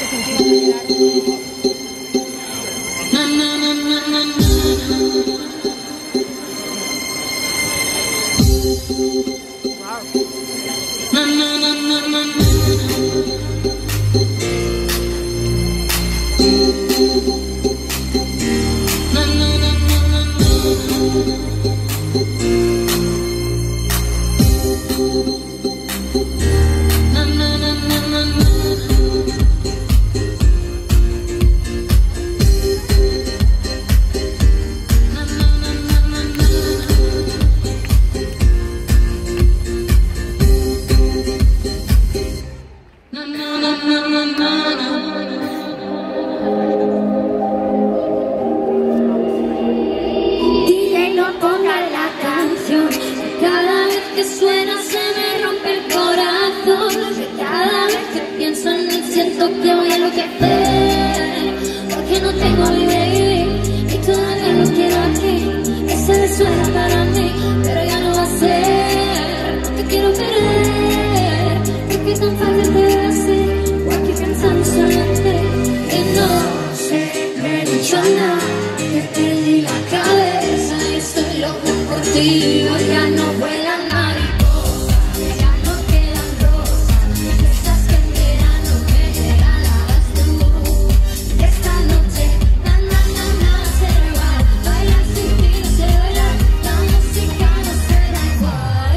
DJ, no ponga la canción. Cada vez que suena se me rompe el corazón. Cada vez que pienso en él siento que voy a enloquecer. Porque no tengo a mi baby y todavía lo quiero aquí. Ese beso era para mí, pero ya no va a ser. No te quiero perder, porque tan fácil te va a ser. O aquí pensando solamente que no sé, no he dicho nada. Te perdí la cabeza y estoy loco por ti. Hoy ya no vuelan mariposas, ya no quedan rosas. Esas que en verano me regalabas tú. Esta noche, se va. Bailar sin ti no se baila, la música no será igual.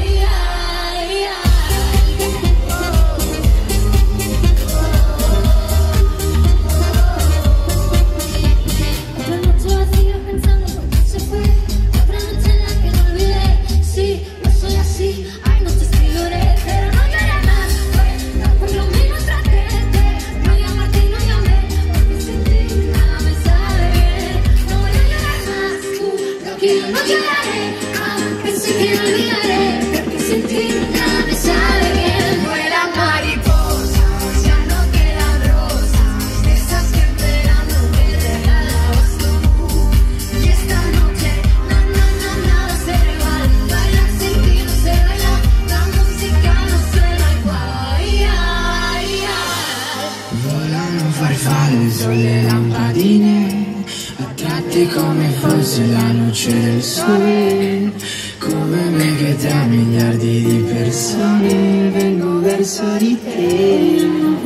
Otra noche vacía pensando por qué se fue. Otra noche en la que no olvidé. Sí, yo soy así. Hay noches que lloré, pero no lloré más. No por lo menos traté de no llamarte y no llamé. Porque sin ti nada me sabe bien. No voy a llorar más. Lo que yo no lloraré, aunque sé que no olvidaré. Porque sin ti nada me sabe bien. Vuelan mariposas, ya no quedan rosas. Esas que en verano me regalabas tú. Y esta noche, nada será igual. Bailar sin ti no se baila, la música no suena igual. Volano farfalle sulle lampadine, attratti come fosse la luce del sole. Come me che tra miliardi di persone vengo verso di te.